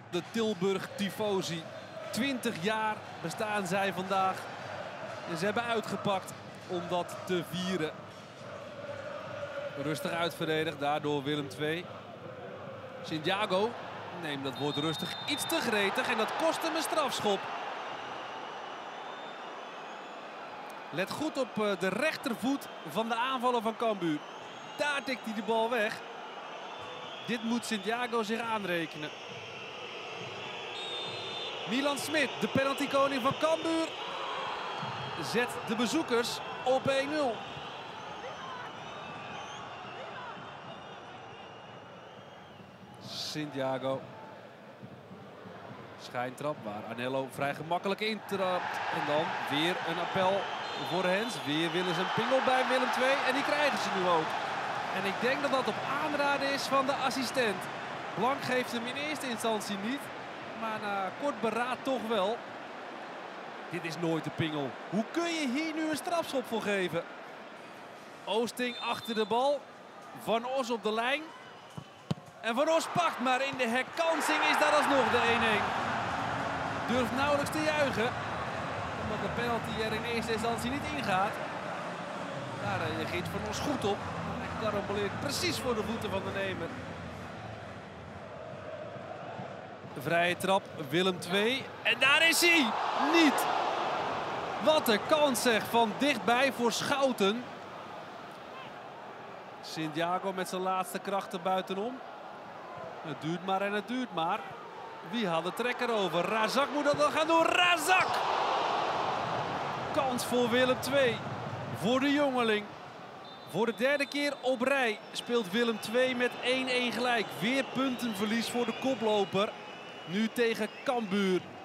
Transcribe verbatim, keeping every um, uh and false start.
de Tilburg Tifosi. twintig jaar bestaan zij vandaag. En ze hebben uitgepakt om dat te vieren. Rustig uitverdedigd, daardoor Willem twee. Santiago neemt dat woord rustig iets te gretig en dat kost hem een strafschop. Let goed op de rechtervoet van de aanvaller van Cambuur. Daar tikt hij de bal weg. Dit moet Santiago zich aanrekenen. Milan Smit, de penaltykoning van Cambuur, zet de bezoekers op één nul. Santiago. Schijntrap waar Anello vrij gemakkelijk intrapt. En dan weer een appel voor Hens. Weer willen ze een pingel bij Willem twee en die krijgen ze nu ook. En ik denk dat dat op aanraden is van de assistent. Blank geeft hem in eerste instantie niet, maar na kort beraad toch wel. Dit is nooit de pingel. Hoe kun je hier nu een strafschop voor geven? Oosting achter de bal. Van Os op de lijn. En Van Os pakt, maar in de herkansing is dat alsnog de één-één. Durft nauwelijks te juichen, omdat de penalty er in eerste instantie niet ingaat. Daar reageert Van Os goed op. Hij karamboleert precies voor de voeten van de nemer. Vrije trap, Willem twee. En daar is hij! Niet! Wat een kans zeg, van dichtbij voor Schouten. Santiago met zijn laatste krachten buitenom. Het duurt maar en het duurt maar. Wie had de trekker over? Razak moet dat dan gaan doen. Razak! Kans voor Willem twee. Voor de jongeling. Voor de derde keer op rij speelt Willem twee met één-één gelijk. Weer puntenverlies voor de koploper. Nu tegen Cambuur.